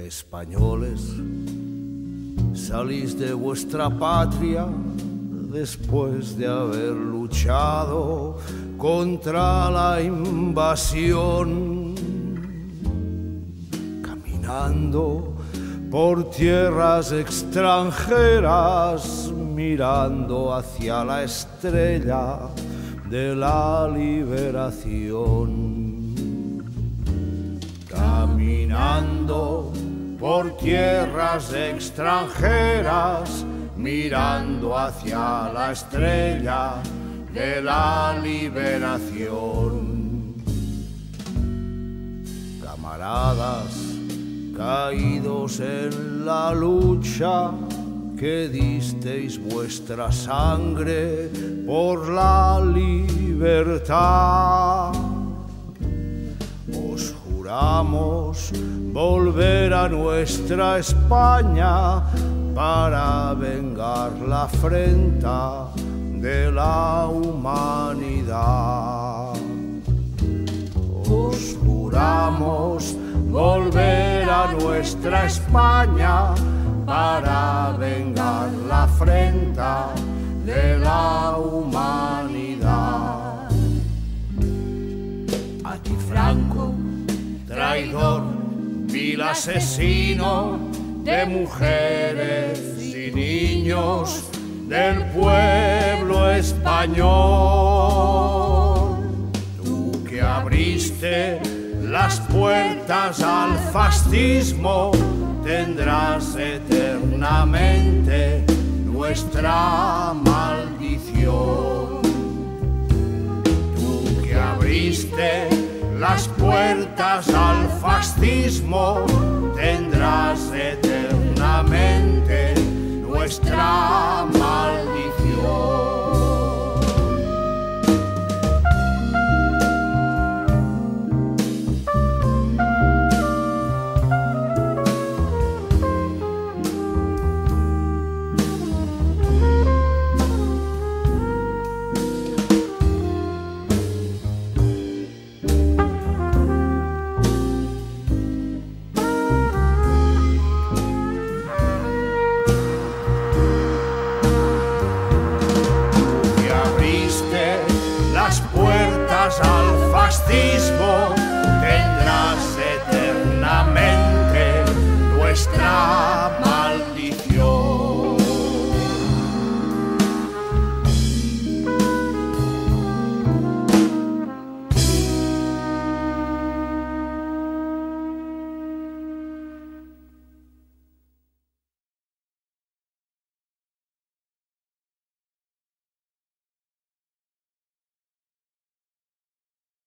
Españoles, salís de vuestra patria después de haber luchado contra la invasión, caminando por tierras extranjeras, mirando hacia la estrella de la liberación. Caminando por tierras extranjeras, mirando hacia la estrella de la liberación. Camaradas caídos en la lucha, que disteis vuestra sangre por la libertad, os juramos volver a nuestra España para vengar la afrenta de la humanidad. Os juramos volver a nuestra España para vengar la afrenta de la humanidad. A ti, Franco, traidor, vil asesino de mujeres y niños del pueblo español, tú que abriste las puertas al fascismo, tendrás eternamente nuestra maldición. Tú que abriste las puertas al fascismo,